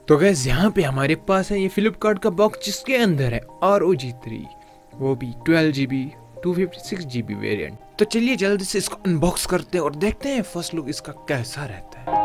तो गैस यहाँ पे हमारे पास है ये फ्लिपकार्ट का बॉक्स जिसके अंदर है ROG 3, वो भी 12GB 256GB वेरिएंट। तो चलिए जल्दी से इसको अनबॉक्स करते हैं और देखते हैं फर्स्ट लुक इसका कैसा रहता है।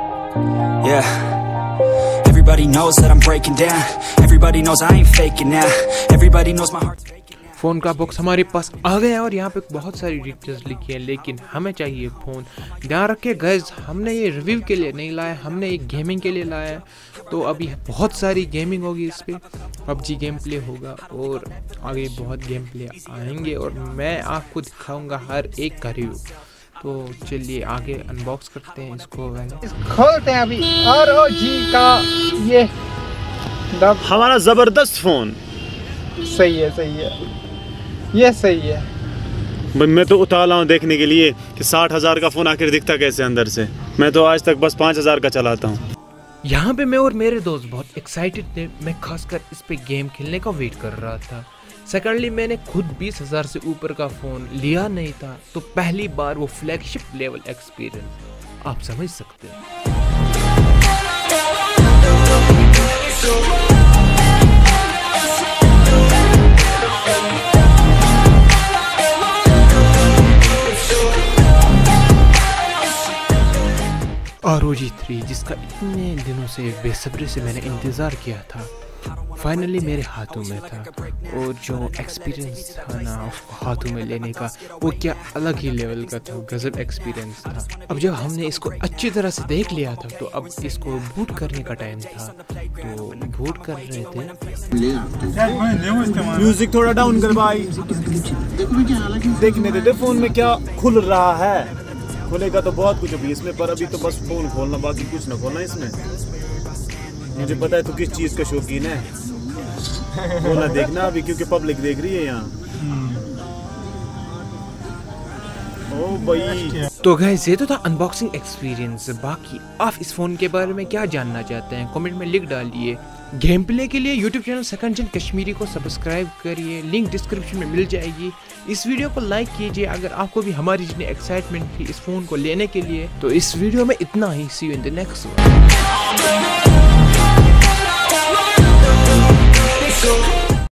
Everybody knows that I'm breaking down. Everybody knows I ain't faking now. Everybody knows my heart's faking now. Phone का बॉक्स हमारे पास आ गया और यहाँ पे बहुत सारी डिटेल्स लिखी है, लेकिन हमें चाहिए फ़ोन। ध्यान रखिए गाइस, हमने ये रिव्यू के लिए नहीं लाया, हमने एक गेमिंग के लिए लाया है। तो अभी बहुत सारी गेमिंग होगी इस पर, PUBG गेम प्ले होगा और आगे बहुत गेम प्ले आएंगे और मैं आपको दिखाऊँगा हर एक का रिव्यू। तो चलिए आगे अनबॉक्स करते हैं इसको। खोलते हैं अभी ROG का ये हमारा ज़बरदस्त फ़ोन। सही है, ये सही है। मैं तो उतावला हूँ देखने के लिए कि 60,000 का फ़ोन आखिर दिखता कैसे अंदर से। मैं तो आज तक बस 5,000 का चलाता हूँ। यहाँ पे मैं और मेरे दोस्त बहुत एक्साइटेड थे। मैं खासकर इस पे गेम खेलने का वेट कर रहा था। सेकेंडली मैंने खुद 20,000 से ऊपर का फ़ोन लिया नहीं था, तो पहली बार वो फ्लैगशिप लेवल एक्सपीरियंस, आप समझ सकते हैं। ROG 3 जिसका इतने दिनों से बेसब्री से मैंने इंतज़ार किया था, फाइनली मेरे हाथों में था। और जो एक्सपीरियंस था ना उसको हाथों में लेने का, वो क्या अलग ही लेवल का था, गजब एक्सपीरियंस था। अब जब हमने इसको अच्छी तरह से देख लिया था तो अब इसको बूट करने का टाइम था, तो बूट कर रहे थे। म्यूजिक थोड़ा डाउन कर भाई, देखने देते फ़ोन में क्या खुल रहा है। खोलेगा तो बहुत कुछ अभी इसमें, पर अभी तो बस फ़ोन खोलना, बाकी कुछ ना खोलना इसमें। मुझे पता है तू किस चीज़ का शौकीन है, वो ना देखना अभी क्योंकि पब्लिक देख रही है यहाँ। ओ भाई, तो गाइस ये तो था अनबॉक्सिंग एक्सपीरियंस। बाकी आप इस फ़ोन के बारे में क्या जानना चाहते हैं कमेंट में लिख डालिए। गेम प्ले के लिए यूट्यूब चैनल सेकंड जन कश्मीरी को सब्सक्राइब करिए, लिंक डिस्क्रिप्शन में मिल जाएगी। इस वीडियो को लाइक कीजिए अगर आपको भी हमारी जितनी एक्साइटमेंट थी इस फ़ोन को लेने के लिए। तो इस वीडियो में इतना ही, see you in the next one.